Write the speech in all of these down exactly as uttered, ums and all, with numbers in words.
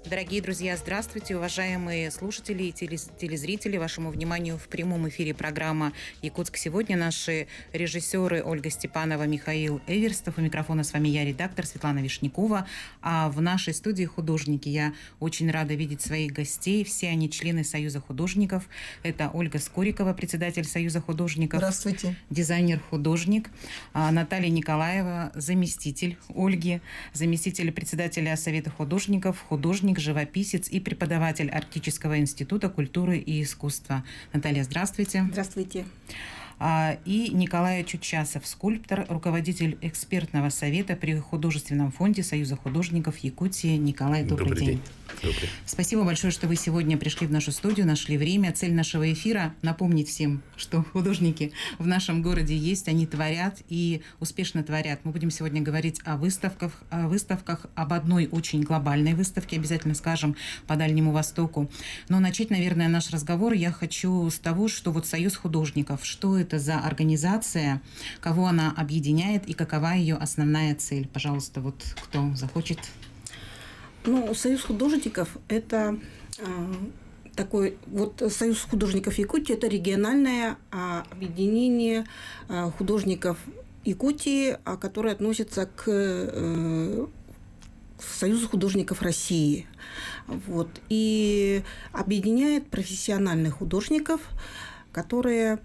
Дорогие друзья, здравствуйте, уважаемые слушатели и телезрители. Вашему вниманию в прямом эфире программа «Якутск сегодня». Наши режиссеры Ольга Степанова, Михаил Эверстов. У микрофона с вами я, редактор Светлана Вишнякова. А в нашей студии художники. Я очень рада видеть своих гостей. Все они члены Союза художников. Это Ольга Скорикова, председатель Союза художников. Здравствуйте. Дизайнер-художник. Наталья Николаева, заместитель Ольги, заместитель председателя Совета художников, художник, живописец и преподаватель Арктического института культуры и искусства. Наталья, здравствуйте. Здравствуйте. И Николай Чучасов, скульптор, руководитель экспертного совета при художественном фонде Союза художников Якутии. Николай, добрый, добрый день. день. Добрый. Спасибо большое, что вы сегодня пришли в нашу студию, нашли время. Цель нашего эфира – напомнить всем, что художники в нашем городе есть, они творят и успешно творят. Мы будем сегодня говорить о выставках, о выставках, об одной очень глобальной выставке, обязательно скажем, по Дальнему Востоку. Но начать, наверное, наш разговор я хочу с того, что вот Союз художников, что это Это за организация, кого она объединяет и какова ее основная цель? Пожалуйста, вот кто захочет. Ну, Союз художников – это э, такой вот Союз художников Якутии – это региональное э, объединение э, художников Якутии, которое относится к э, Союзу художников России. Вот, и объединяет профессиональных художников, которые…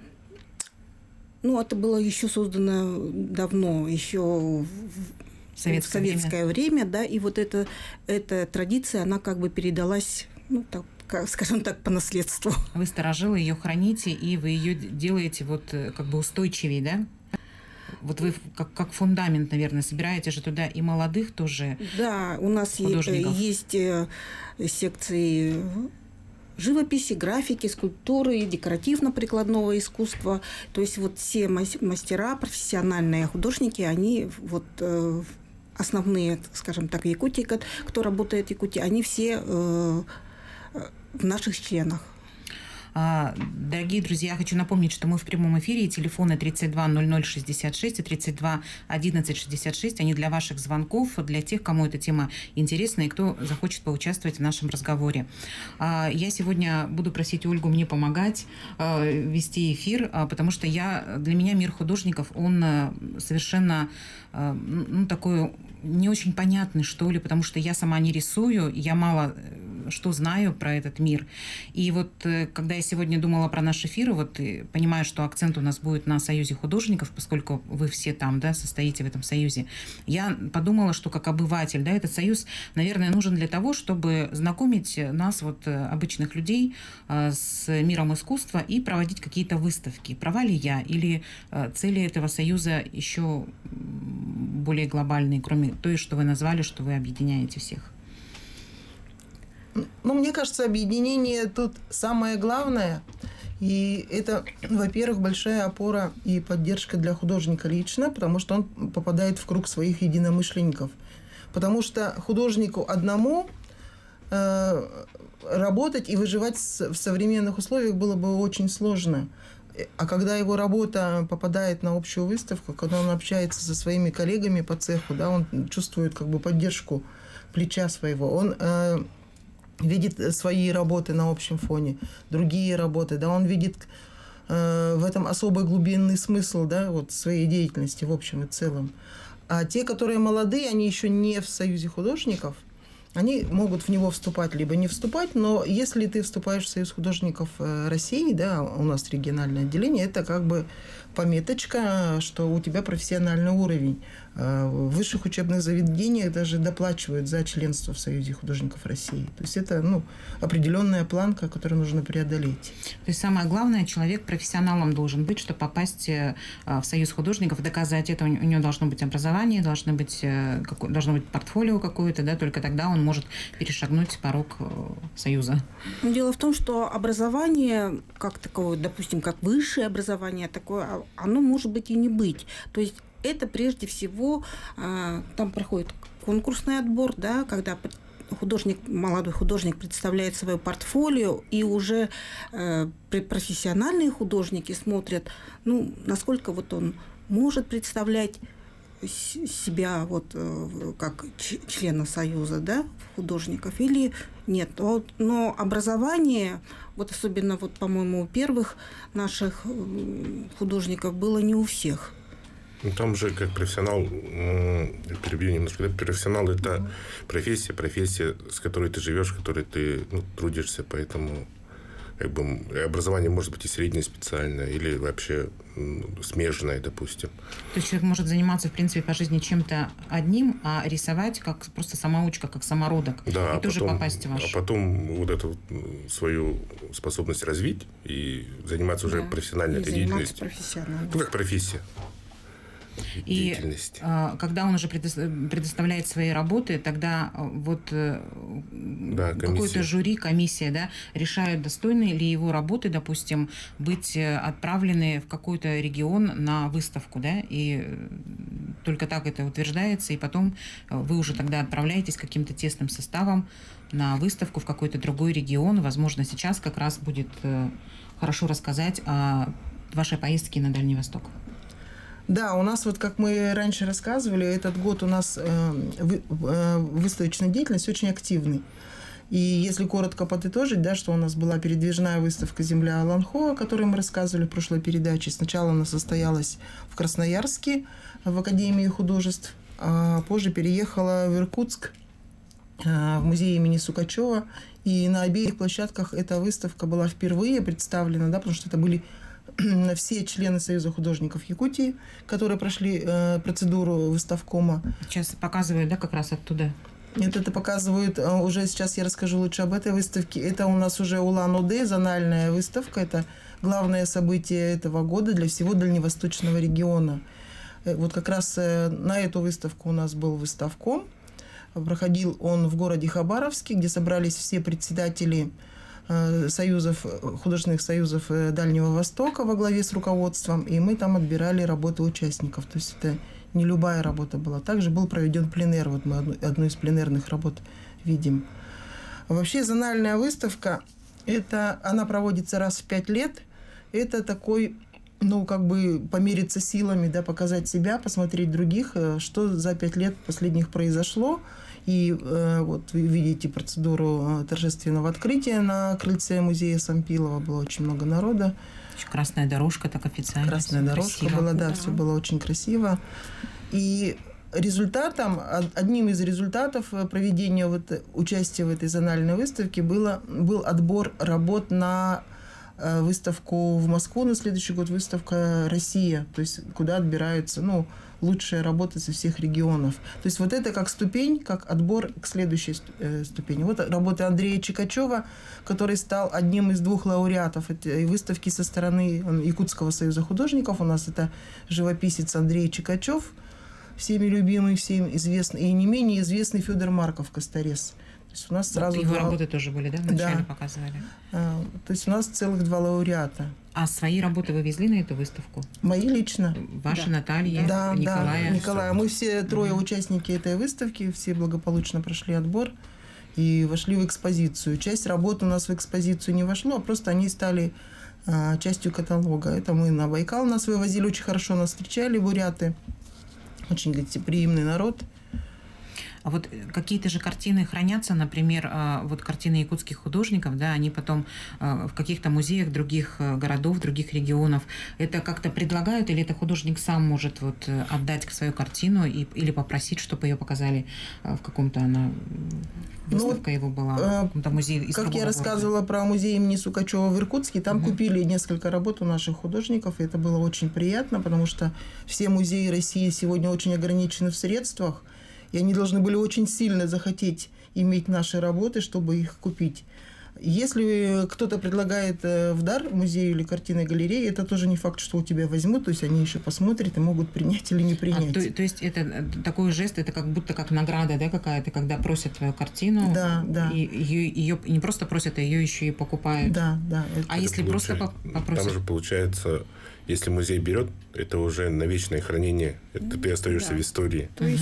Ну, это было еще создано давно, еще в советское, в советское время. время, да, и вот эта, эта традиция, она как бы передалась, ну, так, как, скажем так, по наследству. Вы старожилы, ее храните, и вы ее делаете вот как бы устойчивее, да? Вот вы как, как фундамент, наверное, собираете же туда и молодых тоже. Да, у нас художников. Есть секции живописи, графики, скульптуры, декоративно-прикладного искусства. То есть вот все мастера, профессиональные художники, они вот э, основные, скажем так, в Якутии, кто работает в Якутии, они все э, в наших членах. Дорогие друзья, я хочу напомнить, что мы в прямом эфире. Телефоны тридцать два ноль ноль шестьдесят шесть и тридцать два одиннадцать шестьдесят шесть. Они для ваших звонков, для тех, кому эта тема интересна и кто захочет поучаствовать в нашем разговоре. Я сегодня буду просить Ольгу мне помогать вести эфир, потому что я, для меня мир художников, он совершенно ну, такой не очень понятный, что ли, потому что я сама не рисую, я мало что знаю про этот мир. И вот когда я сегодня думала про наш эфир, вот понимаю, что акцент у нас будет на Союзе художников, поскольку вы все там, да, состоите в этом союзе, я подумала, что как обыватель, да, этот союз, наверное, нужен для того, чтобы знакомить нас, вот, обычных людей, с миром искусства и проводить какие-то выставки. Права ли я? Или цели этого союза еще более глобальные, кроме той, что вы назвали, что вы объединяете всех? Ну, мне кажется, объединение тут самое главное. И это, во-первых, большая опора и поддержка для художника лично, потому что он попадает в круг своих единомышленников. Потому что художнику одному э, работать и выживать в современных условиях было бы очень сложно. А когда его работа попадает на общую выставку, когда он общается со своими коллегами по цеху, да, он чувствует как бы поддержку плеча своего, он э, видит свои работы на общем фоне, другие работы, да, он видит э, в этом особый глубинный смысл, да, вот своей деятельности в общем и целом. А те, которые молодые, они еще не в Союзе художников, они могут в него вступать, либо не вступать, но если ты вступаешь в Союз художников России, да, у нас региональное отделение, это как бы пометочка, что у тебя профессиональный уровень. В высших учебных заведениях даже доплачивают за членство в Союзе художников России. То есть это, ну, определенная планка, которую нужно преодолеть. То есть самое главное, человек профессионалом должен быть, чтобы попасть в Союз художников, доказать это, у него должно быть образование, должно быть, должно быть портфолио какое-то, да, только тогда он может перешагнуть порог Союза. Дело в том, что образование, как такое, допустим, как высшее образование, такое, оно может быть и не быть. То есть это прежде всего, там проходит конкурсный отбор, да, когда художник, молодой художник представляет свое портфолио, и уже профессиональные художники смотрят, ну, насколько вот он может представлять себя вот как члена Союза, да, художников или нет. Вот, но образование, вот особенно, вот, по-моему, у первых наших художников было не у всех. Ну, там же как профессионал, перебью немножко, да, профессионал – это mm-hmm. профессия, профессия, с которой ты живешь, в которой ты ну, трудишься, поэтому как бы, образование может быть и среднее, специальное, или вообще ну, смежное, допустим. То есть человек может заниматься, в принципе, по жизни чем-то одним, а рисовать как просто самоучка, как самородок, да, и а тоже потом, попасть в ваш. А потом вот эту свою способность развить и заниматься уже да, профессиональной этой деятельностью. Ну, как профессия. И когда он уже предоставляет свои работы, тогда вот да, какое-то жюри, комиссия, да, решают, достойны ли его работы, допустим, быть отправлены в какой-то регион на выставку, да, и только так это утверждается, и потом вы уже тогда отправляетесь каким-то тесным составом на выставку в какой-то другой регион. Возможно, сейчас как раз будет хорошо рассказать о вашей поездке на Дальний Восток. Да, у нас, вот как мы раньше рассказывали, этот год у нас э, вы, э, выставочная деятельность очень активный. И если коротко подытожить, да, что у нас была передвижная выставка «Земля Аланхо», о которой мы рассказывали в прошлой передаче. Сначала она состоялась в Красноярске, в Академии художеств, а позже переехала в Иркутск, э, в музей имени Сукачева. И на обеих площадках эта выставка была впервые представлена, да, потому что это были все члены Союза художников Якутии, которые прошли э, процедуру выставкома. Сейчас показывают, да, как раз оттуда? Нет, это показывают, уже сейчас я расскажу лучше об этой выставке. Это у нас уже Улан-Удэ, зональная выставка. Это главное событие этого года для всего Дальневосточного региона. Вот как раз на эту выставку у нас был выставком. Проходил он в городе Хабаровске, где собрались все председатели союзов, художественных союзов Дальнего Востока во главе с руководством, и мы там отбирали работы участников. То есть это не любая работа была. Также был проведен пленэр, вот мы одну, одну из пленэрных работ видим. Вообще зональная выставка, это, она проводится раз в пять лет. Это такой, ну, как бы помериться силами, да, показать себя, посмотреть других, что за пять лет последних произошло. И э, вот вы видите процедуру торжественного открытия на крыльце музея Сампилова. Было очень много народа. Красная дорожка так официально. Красная дорожка красиво. была, да, да, все было очень красиво. И результатом, одним из результатов проведения вот, участия в этой зональной выставке было, был отбор работ на выставку в Москву на следующий год, выставка «Россия», то есть куда отбираются, ну, лучшие работы со всех регионов. То есть вот это как ступень, как отбор к следующей ступени. Вот работа Андрея Чикачева, который стал одним из двух лауреатов этой выставки со стороны Якутского союза художников. У нас это живописец Андрей Чикачев, всеми любимый, всем известный, и не менее известный Федор Марков, Косторез. То есть у нас сразу его два... работы тоже были, да, вначале да. показывали? А, то есть у нас целых два лауреата. А свои работы вы везли на эту выставку? Мои лично. Ваша, да. Наталья, да, Николая? Да, Николая. Мы все трое mm-hmm. участники этой выставки, все благополучно прошли отбор и вошли в экспозицию. Часть работ у нас в экспозицию не вошло, а просто они стали а, частью каталога. Это мы на Байкал нас вывозили, очень хорошо нас встречали буряты. Очень гостеприимный народ. А вот какие-то же картины хранятся, например, вот картины якутских художников, да, они потом в каких-то музеях других городов, других регионов. Это как-то предлагают, или это художник сам может вот отдать свою картину и, или попросить, чтобы ее показали в каком-то, она, выставка ну, его была, в каком-то музее из Как я рассказывала города. Про музей имени Сукачева в Иркутске, там угу. купили несколько работ у наших художников, и это было очень приятно, потому что все музеи России сегодня очень ограничены в средствах, и они должны были очень сильно захотеть иметь наши работы, чтобы их купить. Если кто-то предлагает в дар музею или картинной галерее, это тоже не факт, что у тебя возьмут, то есть они еще посмотрят и могут принять или не принять. А, то, то есть это такой жест, это как будто как награда, да, какая-то, когда просят твою картину, да, да. и ее, ее не просто просят, а ее еще и покупают. Да, да. Это, а это если просто попросят? Там же получается, если музей берет, это уже на вечное хранение, это ты остаешься да. в истории. То есть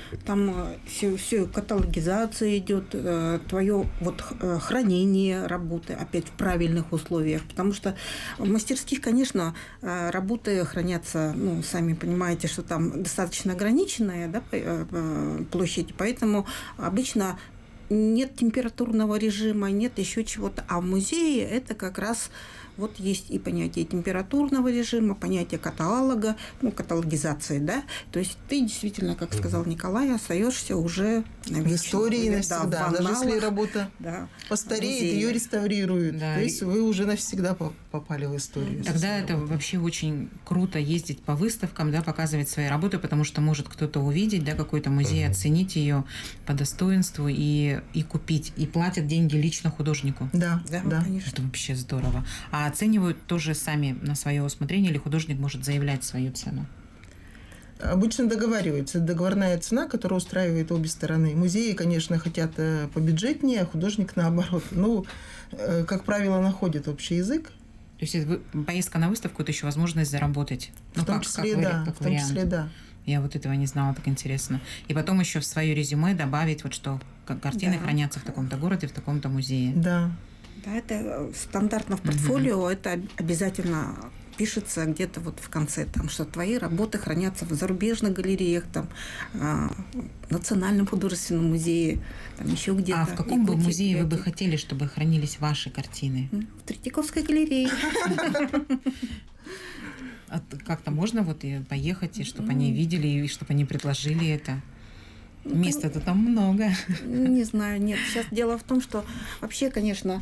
Там все, все каталогизация идет, твое вот хранение работы опять в правильных условиях, потому что в мастерских, конечно, работы хранятся, ну, сами понимаете, что там достаточно ограниченная, да, площадь, поэтому обычно нет температурного режима, нет еще чего-то, а в музее это как раз вот есть и понятие температурного режима, понятие каталога, ну, каталогизации, да. То есть ты действительно, как сказал Николай, остаешься уже на в истории навсегда. Да, даже если работа да, постареет, ее реставрируют. Да. То есть вы уже навсегда попали в историю. Тогда это работой. Вообще очень круто ездить по выставкам, да, показывать свои работы, потому что может кто-то увидеть, да, какой-то музей, uh-huh. оценить ее по достоинству и, и купить. И платят деньги лично художнику. Да, да, да. Конечно. Это вообще здорово. А оценивают тоже сами на свое усмотрение, или художник может заявлять свою цену? Обычно договариваются. Договорная цена, которая устраивает обе стороны. Музеи, конечно, хотят побюджетнее, а художник наоборот. Ну, как правило, находит общий язык. То есть поездка на выставку – это еще возможность заработать? В ну, том как, числе, как, да. Как в том вариант. числе, да. Я вот этого не знала, так интересно. И потом еще в свое резюме добавить, вот что картины да. хранятся в таком-то городе, в таком-то музее. Да. Да, это стандартно в портфолио, угу. это обязательно пишется где-то вот в конце, там, что твои работы хранятся в зарубежных галереях, там, в Национальном художественном музее, там еще где-то. А в каком бы музее вы бы хотели, чтобы хранились ваши картины? В Третьяковской галерее. Как-то можно вот поехать, и чтобы они видели, и чтобы они предложили это? Места-то там много. Не знаю, нет. Сейчас дело в том, что вообще, конечно,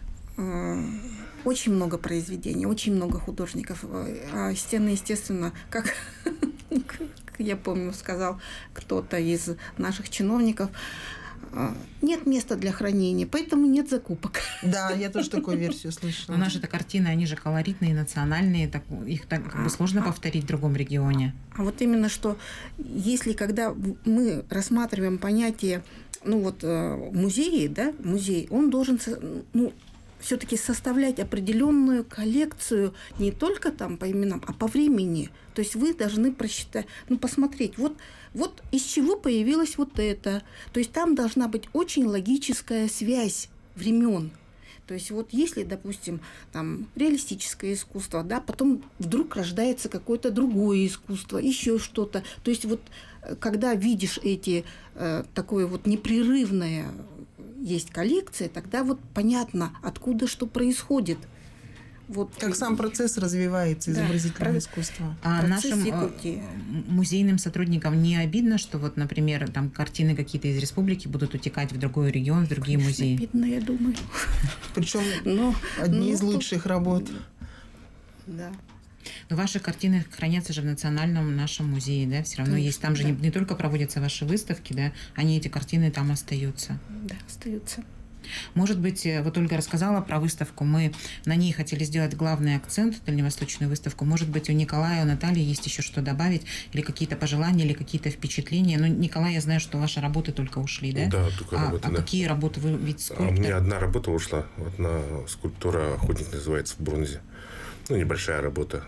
очень много произведений, очень много художников. А стены, естественно, как, как я помню, сказал кто-то из наших чиновников, нет места для хранения, поэтому нет закупок. Да, я тоже такую версию слышала. Но наши-то картины, они же колоритные, национальные, так, их так как бы сложно а, повторить в другом регионе. А вот именно что, если когда мы рассматриваем понятие, ну вот музеи, да, музей, он должен, ну, все-таки составлять определенную коллекцию не только там по именам, а по времени. То есть вы должны просчитать, ну, посмотреть, вот, вот из чего появилось вот это. То есть там должна быть очень логическая связь времен. То есть вот если, допустим, там реалистическое искусство, да, потом вдруг рождается какое-то другое искусство, еще что-то. То есть вот когда видишь эти, э, такое вот непрерывное есть коллекция, тогда вот понятно, откуда что происходит. Вот. Как сам процесс развивается, изобразительного да, искусства. А нашим Якутии. Музейным сотрудникам не обидно, что вот, например, там картины какие-то из республики будут утекать в другой регион, в другие Конечно, музеи? Обидно, я думаю. Причем но, одни но, из лучших работ. Да. Но ваши картины хранятся же в национальном нашем музее, да? Все равно Конечно, есть. Там же да. не, не только проводятся ваши выставки, да? Они, эти картины там остаются. Да, остаются. Может быть, вот Ольга рассказала про выставку, мы на ней хотели сделать главный акцент, дальневосточную выставку. Может быть, у Николая, у Натальи есть еще что добавить, или какие-то пожелания, или какие-то впечатления. Ну, Николай, я знаю, что ваши работы только ушли, да? Да, только а, работы, а да. какие работы вы ведь скульптор? А у меня одна работа ушла. Одна скульптура «Охотник» называется, в бронзе. Ну, небольшая работа.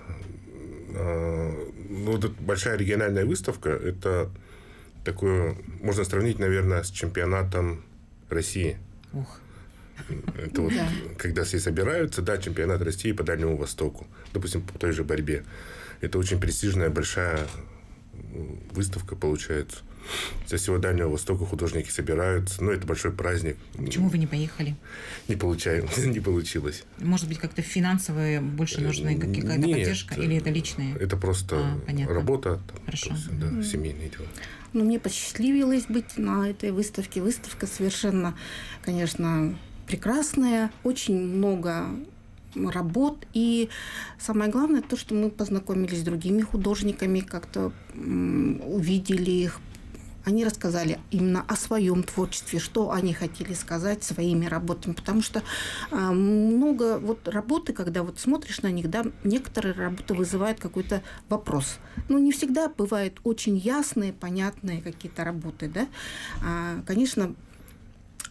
Ну, вот большая региональная выставка, это такое, можно сравнить, наверное, с чемпионатом России. Ух. Это вот, да. когда все собираются, да, чемпионат России по Дальнему Востоку, допустим, по той же борьбе. Это очень престижная, большая выставка получается. Со всего Дальнего Востока художники собираются. Ну, это большой праздник. Почему вы не поехали? Не получаем, не получилось. Может быть, как-то финансовые больше нужны, какая-то Нет, поддержка, или это личные? Это просто а, работа, там, Хорошо. Просто, да, mm-hmm. семейные дела. Ну, мне посчастливилось быть на этой выставке. Выставка совершенно, конечно, прекрасная. Очень много работ. И самое главное, то, что мы познакомились с другими художниками, как-то м- увидели их. Они рассказали именно о своем творчестве, что они хотели сказать своими работами. Потому что а, много вот работы, когда вот смотришь на них, да, некоторые работы вызывают какой-то вопрос. Ну, не всегда бывают очень ясные, понятные какие-то работы, да. А, конечно,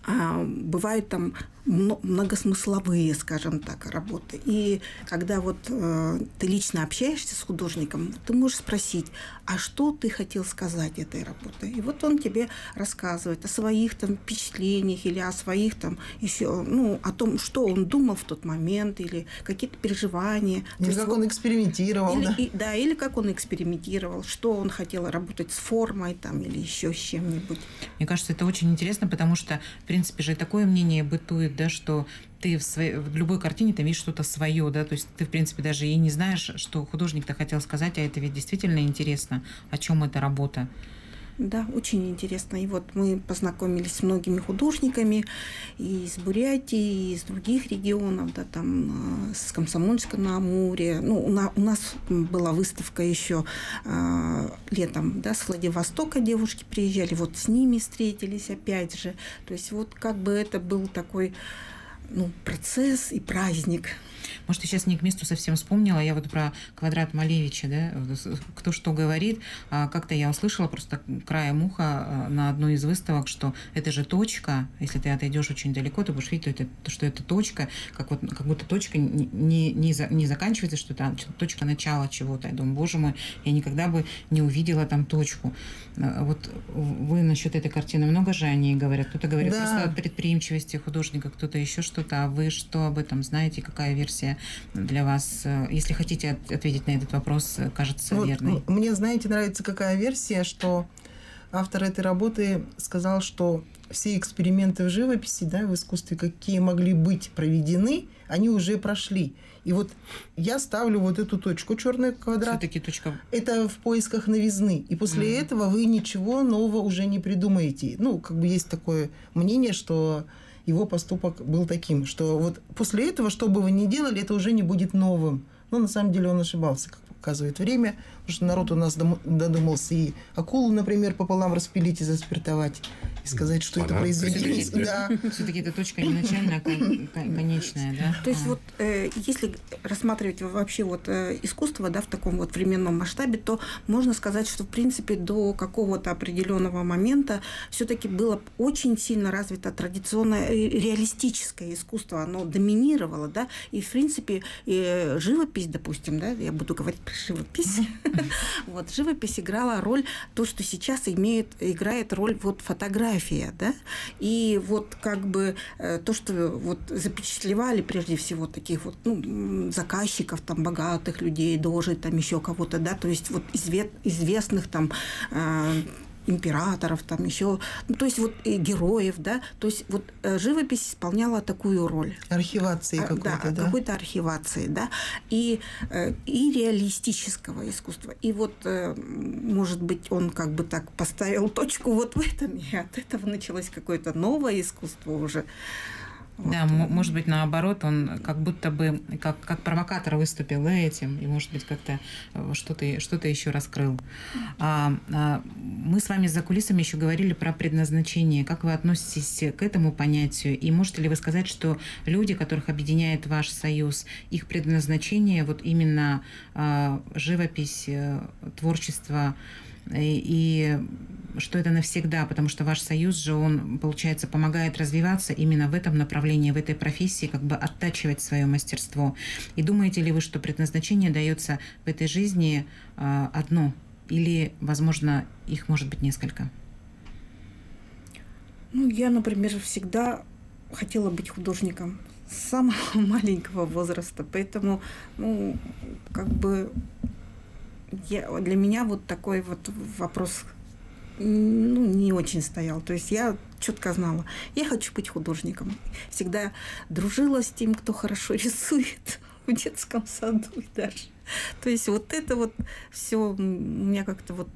а, бывают там многосмысловые, скажем так, работы. И когда вот э, ты лично общаешься с художником, ты можешь спросить, а что ты хотел сказать этой работой? И вот он тебе рассказывает о своих там впечатлениях или о своих там еще, ну, о том, что он думал в тот момент, или какие-то переживания. Или как он экспериментировал. Или, да. И, да, или как он экспериментировал, что он хотел работать с формой там, или еще с чем-нибудь. Мне кажется, это очень интересно, потому что, в принципе же, такое мнение бытует, да, что ты в, своей, в любой картине там видишь что-то свое, да, то есть ты, в принципе, даже и не знаешь, что художник-то хотел сказать, а это ведь действительно интересно, о чем эта работа. Да, очень интересно. И вот мы познакомились с многими художниками и из Бурятии, и из других регионов, да, там с Комсомольска на Амуре. Ну, у, на, у нас была выставка еще э, летом, да, с Владивостока девушки приезжали, вот с ними встретились опять же. То есть вот как бы это был такой, ну, процесс и праздник. Может, я сейчас не к месту совсем вспомнила. Я вот про квадрат Малевича, да, кто что говорит. Как-то я услышала просто краем уха на одной из выставок, что это же точка. Если ты отойдешь очень далеко, ты будешь видеть, это, что это точка, как, вот, как будто точка не, не, не заканчивается, что это точка начала чего-то. Я думаю, боже мой, я никогда бы не увидела там точку. Вот вы насчет этой картины много же о ней говорят. Кто-то говорит да. просто о предприимчивости художника, кто-то еще что-то. А вы что об этом знаете? Какая версия для вас? Если хотите ответить на этот вопрос, кажется вот, верной. Мне, знаете, нравится какая версия, что автор этой работы сказал, что все эксперименты в живописи, да, в искусстве, какие могли быть проведены, они уже прошли. И вот я ставлю вот эту точку, черный квадрат. Все-таки точка. Это в поисках новизны. И после mm. этого вы ничего нового уже не придумаете. Ну, как бы есть такое мнение, что его поступок был таким, что вот после этого, что бы вы ни делали, это уже не будет новым. Но на самом деле он ошибался, как показывает время, потому что народ у нас додумался и акулу, например, пополам распилить и заспиртовать, и сказать, что Она это произведение. Да. Все-таки это точка не начальная, а конечная, да? То есть а. вот э, если рассматривать вообще вот э, искусство, да, в таком вот временном масштабе, то можно сказать, что в принципе до какого-то определенного момента все-таки было очень сильно развито традиционное реалистическое искусство, оно доминировало, да, и в принципе э, живопись, допустим, да, я буду говорить про живопись, вот живопись играла роль, то, что сейчас имеет, играет роль вот фотография, да, и вот как бы то, что вот запечатлевали прежде всего таких вот, ну, заказчиков, там, богатых людей, дожей, там, еще кого-то, да, то есть вот известных там императоров, там еще, ну, то есть вот и героев, да, то есть вот живопись исполняла такую роль. Архивации какой-то, да? Да, какой-то архивации, да, и, и реалистического искусства. И вот, может быть, он как бы так поставил точку вот в этом, и от этого началось какое-то новое искусство уже. Да, вот. Может быть, наоборот, он как будто бы как, как провокатор выступил этим, и, может быть, как-то что-то, что-то еще раскрыл. А, а, мы с вами за кулисами еще говорили про предназначение. Как вы относитесь к этому понятию? И можете ли вы сказать, что люди, которых объединяет ваш союз, их предназначение, вот именно а, живопись, творчество, и что это навсегда, потому что ваш союз же, он, получается, помогает развиваться именно в этом направлении, в этой профессии, как бы оттачивать свое мастерство. И думаете ли вы, что предназначение дается в этой жизни одно, или, возможно, их может быть несколько? Ну, я, например, всегда хотела быть художником с самого маленького возраста, поэтому, ну, как бы... Я, для меня вот такой вот вопрос, ну, не очень стоял. То есть я четко знала, я хочу быть художником. Всегда дружила с тем, кто хорошо рисует в детском саду даже. То есть вот это вот все у меня как-то вот,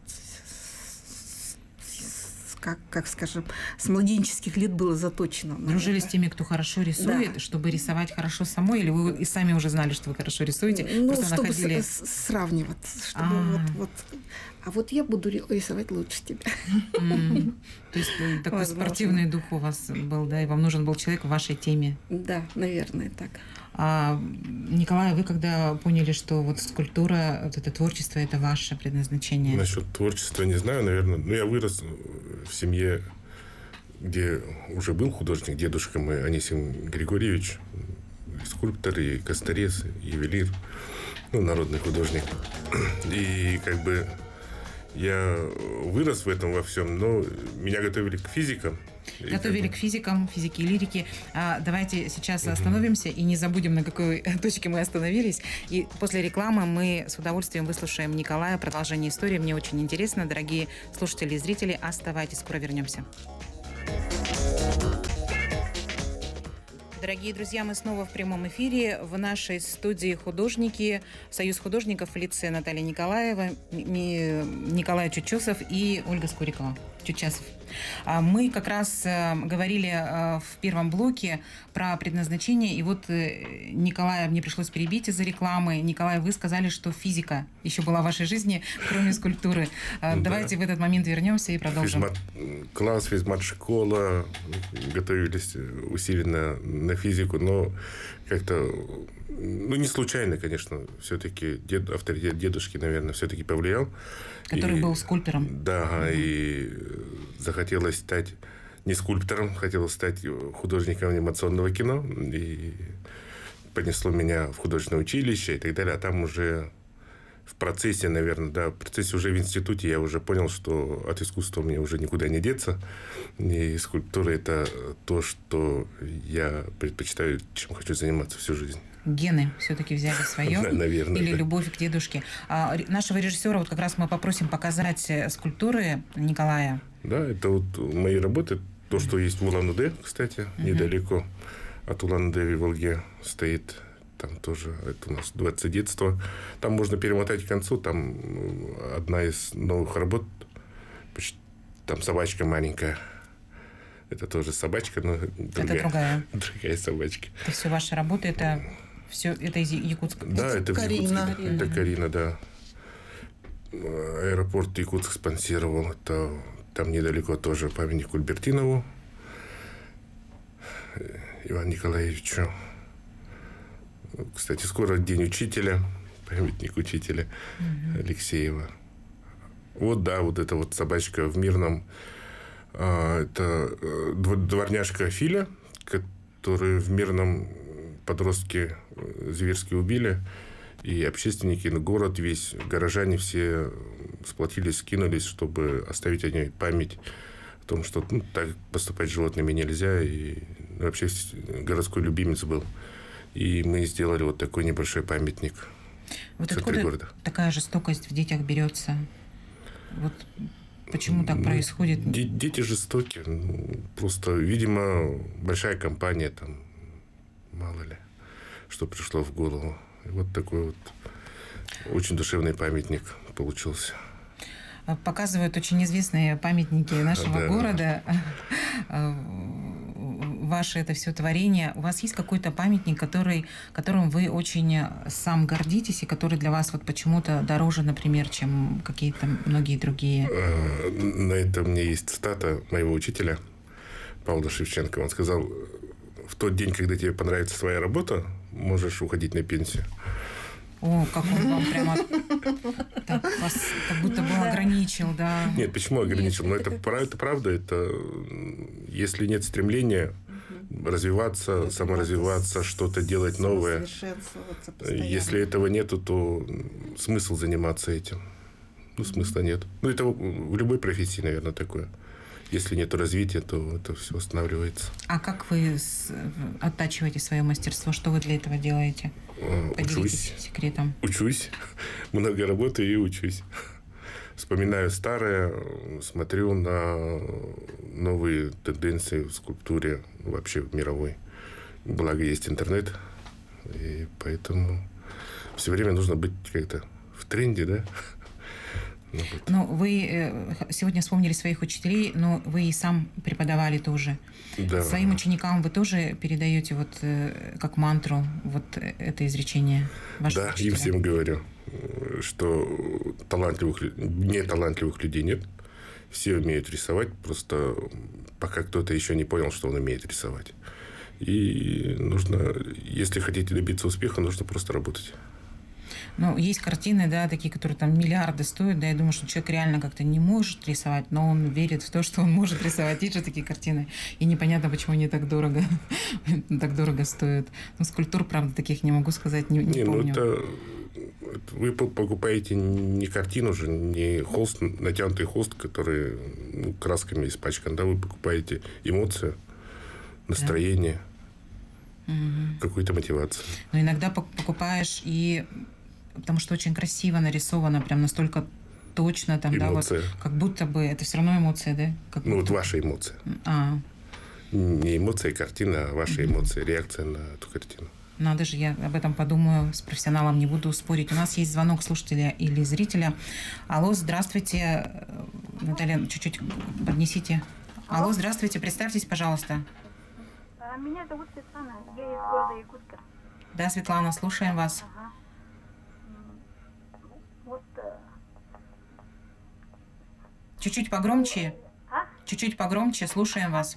как, как скажем, с младенческих лет было заточено. Дружили с теми, кто хорошо рисует, да. Чтобы рисовать хорошо самой, или вы и сами уже знали, что вы хорошо рисуете? Ну, чтобы находили... сравнивать. Чтобы вот, вот, а вот я буду рисовать лучше тебя. Mm. То есть такой возможно. Спортивный дух у вас был, да, и вам нужен был человек в вашей теме. Да, наверное, так. А, Николай, вы когда поняли, что вот скульптура, вот это творчество, это ваше предназначение? Насчет творчества не знаю, наверное. Ну, я вырос в семье где уже был художник, дедушка мой, Анисим Григорьевич, скульптор, и косторез, и ювелир, ну, народный художник. И как бы я вырос в этом во всем, но меня готовили к физикам. Готовили к физикам, физике и лирике. А, давайте сейчас угу. остановимся и не забудем, на какой точке мы остановились. И после рекламы мы с удовольствием выслушаем Николая. Продолжение истории мне очень интересно. Дорогие слушатели и зрители, оставайтесь, скоро вернемся. Дорогие друзья, мы снова в прямом эфире. В нашей студии художники, Союз художников в лице Натальи Николаева, Николай Чучесов и Ольга Скурикова. Чучесов. Мы как раз говорили в первом блоке про предназначение, и вот Николая мне пришлось перебить из-за рекламы. Николай, вы сказали, что физика еще была в вашей жизни, кроме скульптуры. Да. Давайте в этот момент вернемся и продолжим. Физмат, класс, физмат-школа, готовились усиленно на физику, но как-то, ну, не случайно, конечно, все-таки дед, авторитет дедушки, наверное, все-таки повлиял. Который и, был скульптором. Да, угу. И захотелось стать не скульптором, хотелось стать художником анимационного кино. И понесло меня в художественное училище и так далее. А там уже в процессе, наверное, да, в процессе уже в институте я уже понял, что от искусства мне уже никуда не деться. И скульптура – это то, что я предпочитаю, чем хочу заниматься всю жизнь. Гены все-таки взяли свое? Наверное. Или да. любовь к дедушке. А нашего режиссера вот как раз мы попросим показать скульптуры Николая. Да, это вот мои работы. То, что есть в Улан-Удэ, кстати, uh-huh. недалеко от Улан-Удэ в Волге стоит. Там тоже, это у нас двадцать детства. Там можно перемотать к концу. Там одна из новых работ. Там собачка маленькая. Это тоже собачка, но другая. Это другая. Другая собачка. Это все ваши работы, это все, это из Якутска? Да, это Карина. Карина. Это Карина, да. Аэропорт Якутск спонсировал. Это там недалеко тоже памятник Альбертинову Ивану Николаевичу. Кстати, скоро день учителя, памятник учителя угу. Алексеева. Вот, да, вот эта вот собачка в Мирном. Это дворняжка Филя, которую в Мирном подростки зверски убили. И общественники, город весь, горожане все сплотились, скинулись, чтобы оставить о ней память о том, что ну, так поступать с животными нельзя. И вообще городской любимец был. И мы сделали вот такой небольшой памятник вот в центре города. Такая жестокость в детях берется? Вот почему так происходит? Д- дети жестоки. Просто, видимо, большая компания там, мало ли, что пришло в голову. И вот такой вот очень душевный памятник получился. Показывают очень известные памятники нашего да. города. Ваше это все творение. У вас есть какой-то памятник, который, которым вы очень сам гордитесь и который для вас вот почему-то дороже, например, чем какие-то многие другие? На это мне есть цитата моего учителя Павла Шевченко. Он сказал: в тот день, когда тебе понравится своя работа, можешь уходить на пенсию. О, как он вам прямо так вас как будто бы ограничил, да. Нет, почему ограничил? Но это, это правда. Это если нет стремления развиваться, это саморазвиваться, что-то делать новое. Если этого нету, то смысл заниматься этим. Ну, смысла нет. Ну, это в любой профессии, наверное, такое. Если нет развития, то это все останавливается. А как вы оттачиваете свое мастерство? Что вы для этого делаете? Поделитесь секретом. Учусь. Много работаю и учусь. Вспоминаю старое, смотрю на новые тенденции в скульптуре, вообще мировой. Благо есть интернет, и поэтому все время нужно быть как-то в тренде, да? Ну, вот. Ну, вы сегодня вспомнили своих учителей, но вы и сам преподавали тоже. Да. Своим ученикам вы тоже передаете вот как мантру вот это изречение ваших Да, учителя? И всем говорю, что талантливых, неталантливых людей нет. Все умеют рисовать, просто пока кто-то еще не понял, что он умеет рисовать. И нужно, если хотите добиться успеха, нужно просто работать. Ну, есть картины, да, такие, которые там миллиарды стоят, да, я думаю, что человек реально как-то не может рисовать, но он верит в то, что он может рисовать. Есть же такие картины, и непонятно, почему они так дорого, так дорого стоят. Ну, скульптур, правда, таких не могу сказать, не, не, не помню. Ну, это... Вы покупаете не картину же, не холст, натянутый холст, который ну, красками испачкан, да, вы покупаете эмоцию, настроение, да. Угу. Какую-то мотивацию. Но иногда покупаешь и... Потому что очень красиво нарисовано, прям настолько точно там, эмоция. Да, вот, как будто бы... Это все равно эмоция, да? Как ну, будто... вот ваша эмоция. А. Не эмоция картина, а ваша угу. эмоция, реакция на эту картину. Надо же, я об этом подумаю, с профессионалом не буду спорить. У нас есть звонок слушателя или зрителя. Алло, здравствуйте. Наталья, чуть-чуть поднесите. Алло, Алло здравствуйте, представьтесь, пожалуйста. Меня зовут Светлана, я из города Якутска. Да, Светлана, слушаем вас. Ага. Вот... Чуть-чуть погромче. А? Чуть-чуть погромче, слушаем вас.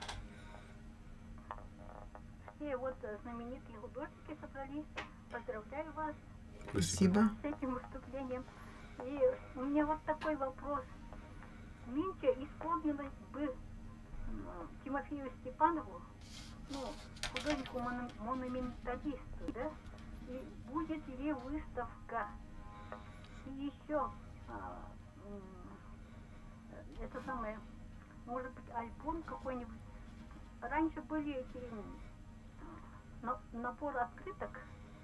Все вот знаменитые художники собрались. Поздравляю вас. Спасибо. С этим выступлением. И у меня вот такой вопрос. Нынче исполнилось бы Тимофею Степанову, ну, художнику-монументалисту, да? И будет ли выставка? И еще а, это самое, может быть, альбом какой-нибудь. Раньше были эти на, набор открыток,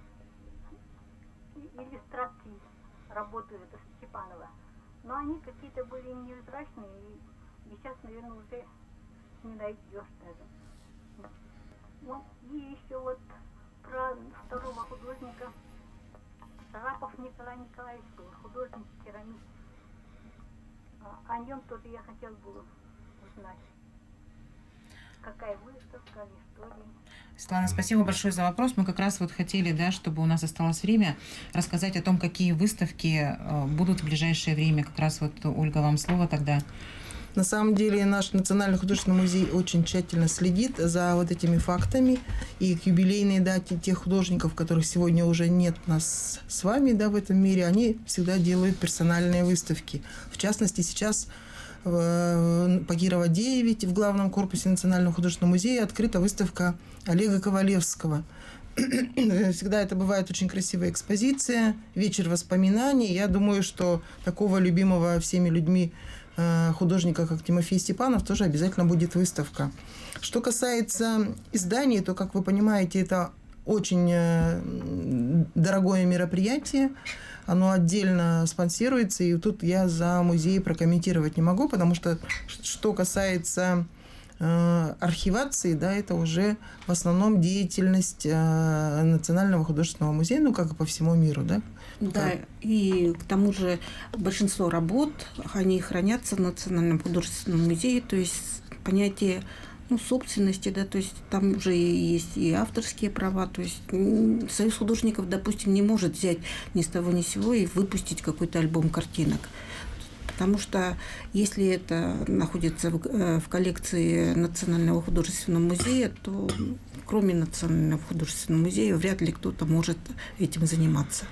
иллюстраций работы Степанова, но они какие-то были невзрачные, и, и сейчас, наверное, уже не найдешь даже. Вот. И еще вот про второго художника. Сарапов Николай Николаевич был художник-керамист. О нем тоже я хотела бы узнать. Какая выставка, история. Светлана, спасибо большое за вопрос. Мы как раз вот хотели, да, чтобы у нас осталось время, рассказать о том, какие выставки будут в ближайшее время. Как раз вот, Ольга, вам слово тогда. На самом деле наш Национальный художественный музей очень тщательно следит за вот этими фактами. И к юбилейной дате тех художников, которых сегодня уже нет нас с вами, да, в этом мире, они всегда делают персональные выставки. В частности, сейчас по Кирова девять в главном корпусе Национального художественного музея открыта выставка Олега Ковалевского. Всегда это бывает очень красивая экспозиция, вечер воспоминаний. Я думаю, что такого любимого всеми людьми художника, как Тимофей Степанов, тоже обязательно будет выставка. Что касается изданий, то, как вы понимаете, это очень дорогое мероприятие. Оно отдельно спонсируется, и тут я за музей прокомментировать не могу, потому что, что касается э, архивации, да, это уже в основном деятельность э, Национального художественного музея, ну, как и по всему миру, да? Да, и к тому же большинство работ, они хранятся в Национальном художественном музее, то есть понятие, ну, собственности, да, то есть там уже есть и авторские права, то есть Союз художников, допустим, не может взять ни с того ни с сего и выпустить какой-то альбом картинок. Потому что если это находится в, в коллекции Национального художественного музея, то кроме Национального художественного музея вряд ли кто-то может этим заниматься.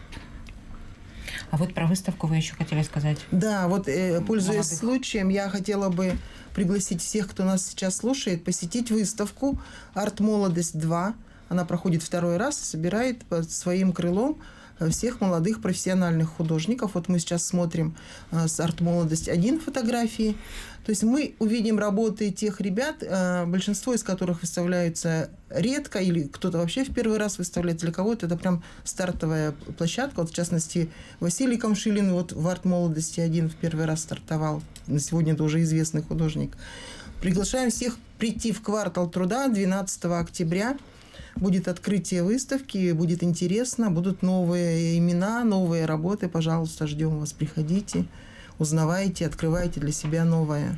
А вот про выставку вы еще хотели сказать? Да, вот, э, пользуясь молодых. случаем, я хотела бы пригласить всех, кто нас сейчас слушает, посетить выставку «Арт-молодость два». Она проходит второй раз, собирает под своим крылом всех молодых профессиональных художников. Вот мы сейчас смотрим с «Арт-молодость один» фотографии. То есть мы увидим работы тех ребят, большинство из которых выставляются редко, или кто-то вообще в первый раз выставляет, для кого-то это прям стартовая площадка. Вот в частности, Василий Камшилин вот в «Арт-молодости один» в первый раз стартовал. На сегодня это уже известный художник. Приглашаем всех прийти в «Квартал труда» двенадцатого октября. Будет открытие выставки, будет интересно, будут новые имена, новые работы. Пожалуйста, ждем вас, приходите, узнавайте, открывайте для себя новое.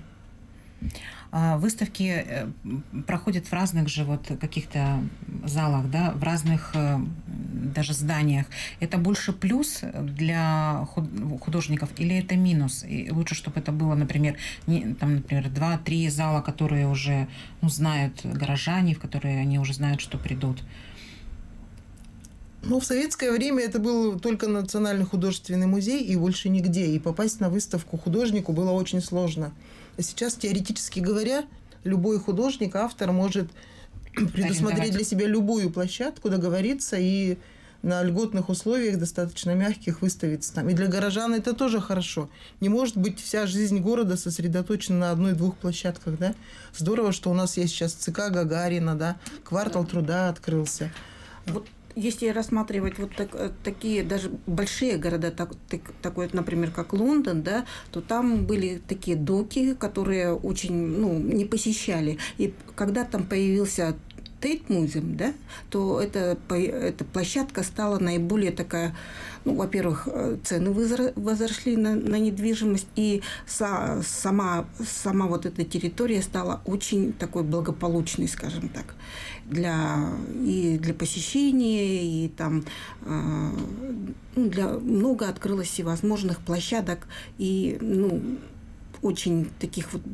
Выставки проходят в разных же вот каких-то залах, да, в разных даже зданиях. Это больше плюс для художников или это минус? И лучше, чтобы это было, например, не, там, например, два-три зала, которые уже, ну, знают горожане, в которые они уже знают, что придут. Ну, в советское время это был только Национальный художественный музей и больше нигде. И попасть на выставку художнику было очень сложно. А сейчас, теоретически говоря, любой художник, автор может предусмотреть для себя любую площадку, договориться и на льготных условиях, достаточно мягких, выставиться там. И для горожан это тоже хорошо. Не может быть вся жизнь города сосредоточена на одной-двух площадках, да? Здорово, что у нас есть сейчас ЦК Гагарина, да? Квартал труда открылся. Вот если рассматривать вот так, такие даже большие города, так, так, такой, например, как Лондон, да, то там были такие доки, которые очень, ну, не посещали. И когда там появился Тейт Музеум, да, то эта, эта площадка стала наиболее такая, ну, во-первых, цены возросли на, на недвижимость, и са, сама, сама вот эта территория стала очень такой благополучной, скажем так, для, и для посещения, и там э, для, много открылось всевозможных площадок, и, ну, очень таких вот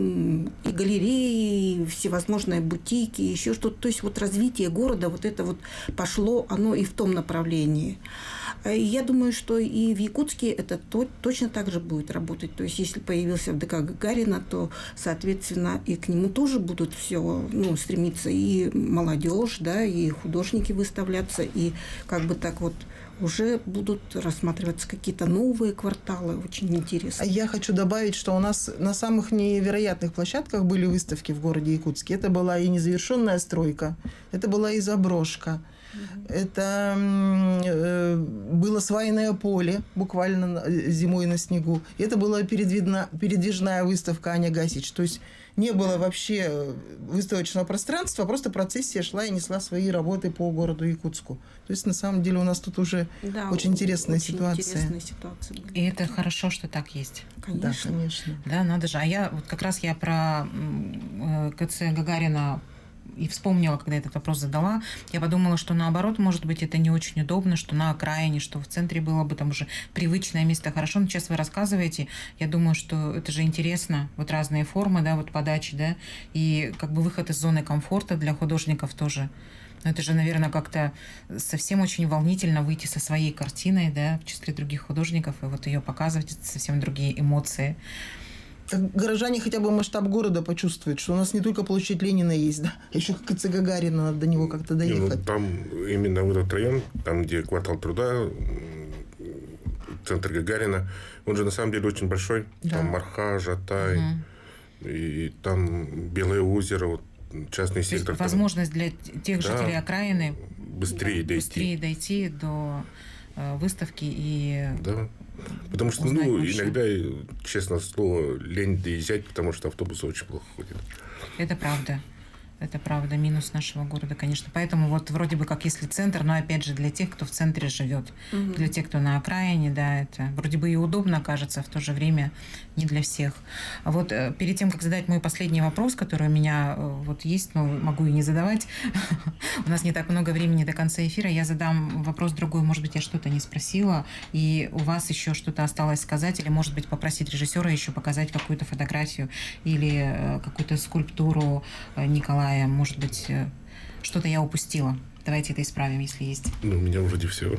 и галереи, и всевозможные бутики, еще что-то. То есть вот развитие города, вот это вот пошло, оно и в том направлении. Я думаю, что и в Якутске это то, точно так же будет работать. То есть если появился в ДК Гагарина, то, соответственно, и к нему тоже будут все, ну, стремиться и молодежь, да, и художники выставляться, и как бы так вот уже будут рассматриваться какие-то новые кварталы, очень интересно. Я хочу добавить, что у нас на самых невероятных площадках были выставки в городе Якутске. Это была и незавершенная стройка, это была и заброшка, mm-hmm. это э, было свайное поле, буквально зимой на снегу. Это была передвижная, передвижная выставка Аня Гасич. То есть не было вообще выставочного пространства, просто процессия шла и несла свои работы по городу Якутску. То есть, на самом деле, у нас тут уже да, очень интересная очень ситуация. Интересная ситуация. И это хорошо, что так есть. Конечно. Да, конечно. Да, надо же. А я вот как раз я про КЦ Гагарина и вспомнила, когда этот вопрос задала, я подумала, что наоборот, может быть, это не очень удобно, что на окраине, что в центре было бы там уже привычное место. Хорошо, но сейчас вы рассказываете, я думаю, что это же интересно, вот разные формы, да, вот подачи, да, и как бы выход из зоны комфорта для художников тоже. Но это же, наверное, как-то совсем очень волнительно выйти со своей картиной, да, в числе других художников, и вот ее показывать, это совсем другие эмоции. Горожане хотя бы масштаб города почувствуют, что у нас не только площадь Ленина есть, да, а еще КЦ Гагарина, надо до него как-то доехать. Ну, там именно в этот район, там, где квартал труда, центр Гагарина, он же на самом деле очень большой. Да. Там Марха, Жатай, угу. и там Белое озеро, вот, частный То сектор. Есть возможность для тех да, жителей окраины быстрее дойти. Быстрее дойти до э, выставки и... Да. Потому что, ну, больше. Иногда, честно слово, лень доезжать, потому что автобусы очень плохо ходят. Это правда. Это правда, минус нашего города, конечно. Поэтому вот вроде бы как если центр, но опять же для тех, кто в центре живет, угу. для тех, кто на окраине, да, это вроде бы и удобно, кажется, в то же время не для всех. А вот перед тем, как задать мой последний вопрос, который у меня вот есть, но могу и не задавать, у нас не так много времени до конца эфира, я задам вопрос другой, может быть, я что-то не спросила, и у вас еще что-то осталось сказать, или, может быть, попросить режиссера еще показать какую-то фотографию или какую-то скульптуру Николая. Может быть, что-то я упустила. Давайте это исправим, если есть. Ну, у меня вроде все.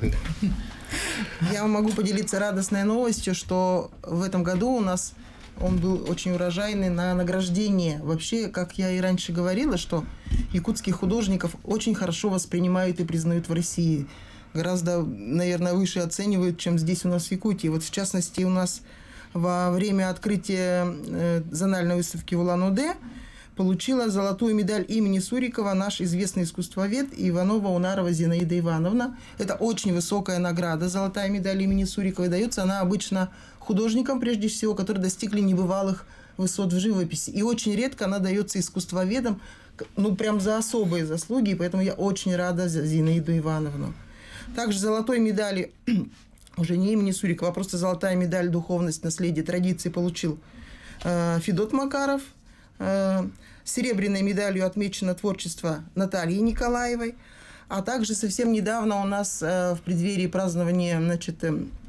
Я могу поделиться радостной новостью, что в этом году у нас он был очень урожайный на награждение. Вообще, как я и раньше говорила, что якутских художников очень хорошо воспринимают и признают в России. Гораздо, наверное, выше оценивают, чем здесь у нас в Якутии. Вот в частности, у нас во время открытия зональной выставки в Улан-Удэ получила золотую медаль имени Сурикова наш известный искусствовед Иванова-Унарова Зинаида Ивановна. Это очень высокая награда, золотая медаль имени Суриковой. Дается она обычно художникам, прежде всего, которые достигли небывалых высот в живописи. И очень редко она дается искусствоведам, ну, прям за особые заслуги, и поэтому я очень рада за Зинаиду Ивановну. Также золотой медали, уже не имени Сурикова, а просто золотая медаль «Духовность, наследие, традиции» получил э, Федот Макаров. Серебряной медалью отмечено творчество Натальи Николаевой. А также совсем недавно у нас в преддверии празднования, значит,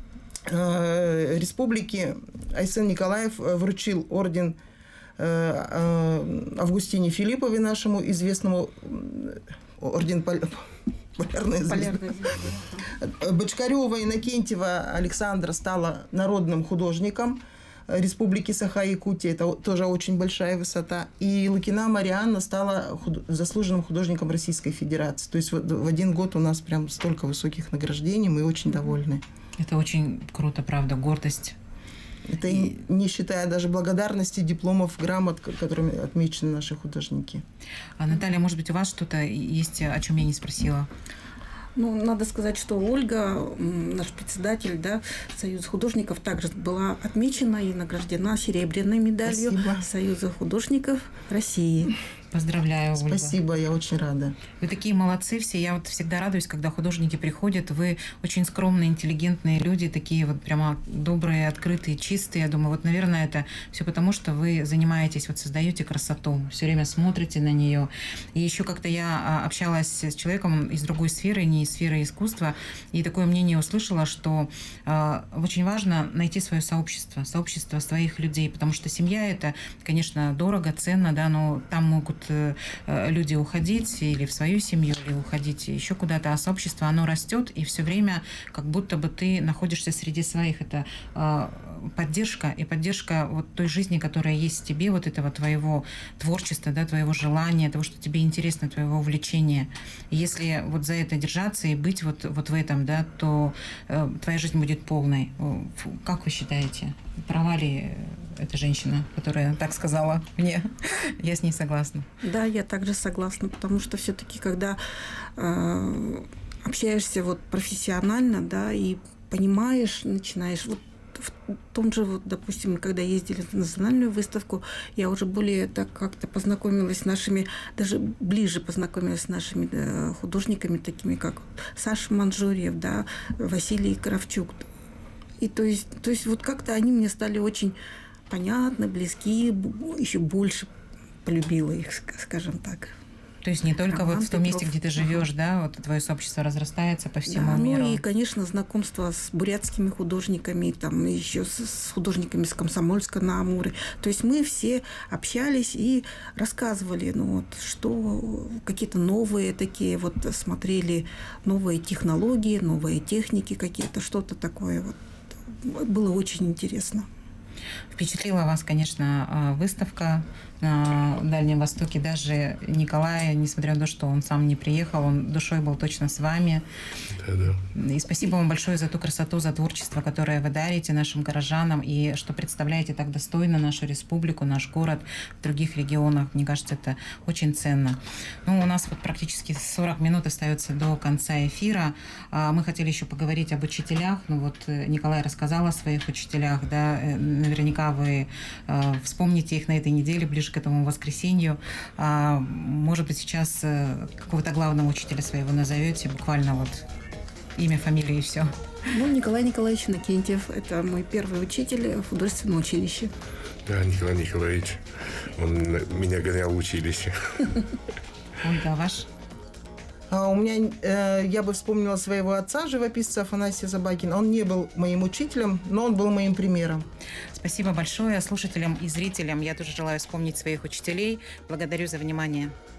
республики Айсен Николаев вручил орден Августине Филипповой, нашему известному орден Полярная звезда. Полярная звезда. Бочкарева Иннокентьева Александра стала народным художником Республики Саха-Якутия. Это тоже очень большая высота. И Лукина Марианна стала худ... заслуженным художником Российской Федерации. То есть вот в один год у нас прям столько высоких награждений. Мы очень довольны. Это очень круто, правда, гордость. Это и... не считая даже благодарности, дипломов, грамот, которыми отмечены наши художники. А, Наталья, может быть, у вас что-то есть, о чем я не спросила? Ну, надо сказать, что Ольга, наш председатель, да, Союза художников, также была отмечена и награждена серебряной медалью Спасибо. Союза художников России. Поздравляю, Ольга. Спасибо, я очень рада. Вы такие молодцы все. Я вот всегда радуюсь, когда художники приходят. Вы очень скромные, интеллигентные люди, такие вот прямо добрые, открытые, чистые. Я думаю, вот, наверное, это все потому, что вы занимаетесь, вот создаете красоту, все время смотрите на нее. И еще как-то я общалась с человеком из другой сферы, не из сферы искусства, и такое мнение услышала, что э, очень важно найти свое сообщество, сообщество своих людей, потому что семья это, конечно, дорого, ценно, да, но там могут люди уходить или в свою семью, или уходить еще куда-то, а сообщество, оно растет, и все время как будто бы ты находишься среди своих. Это э, поддержка, и поддержка вот той жизни, которая есть в тебе, вот этого твоего творчества, да, твоего желания, того, что тебе интересно, твоего увлечения. И если вот за это держаться и быть вот, вот в этом, да, то э, твоя жизнь будет полной. Как вы считаете, права ли эта женщина, которая так сказала мне? Я с ней согласна. Да, я также согласна, потому что все-таки, когда э, общаешься вот профессионально, да, и понимаешь, начинаешь вот в том же, вот, допустим, когда ездили в национальную выставку, я уже более так как-то познакомилась с нашими, даже ближе познакомилась с нашими да, художниками, такими как Саша Манжурьев, да, Василий Кравчук. И то есть, то есть вот как-то они мне стали очень понятны, близки, еще больше полюбила их, скажем так. То есть не только Роман вот в том Петров. месте, где ты живешь, ага. да, вот твое сообщество разрастается по всему да, миру. Ну и, конечно, знакомство с бурятскими художниками, там еще с, с художниками с Комсомольска на Амуре. То есть мы все общались и рассказывали, ну вот, что какие-то новые такие, вот смотрели новые технологии, новые техники какие-то, что-то такое. Вот. Было очень интересно. Впечатлила вас, конечно, выставка на Дальнем Востоке. Даже Николай, несмотря на то, что он сам не приехал, он душой был точно с вами. Да, да. И спасибо вам большое за ту красоту, за творчество, которое вы дарите нашим горожанам, и что представляете так достойно нашу республику, наш город в других регионах. Мне кажется, это очень ценно. Ну, у нас вот практически сорок минут остается до конца эфира. Мы хотели еще поговорить об учителях. Ну вот Николай рассказал о своих учителях, да, наверняка вы вспомните их на этой неделе, ближе к этому воскресенью. Может быть, сейчас какого-то главного учителя своего назовете, буквально вот имя, фамилия и все. Ну, Николай Николаевич Иннокентьев. Это мой первый учитель в художественном училище. Да, Николай Николаевич. Он меня гонял в училище. Ольга, ваш? А у меня, э, я бы вспомнила своего отца, живописца Афанасия Забакина. Он не был моим учителем, но он был моим примером. Спасибо большое слушателям и зрителям. Я тоже желаю вспомнить своих учителей. Благодарю за внимание.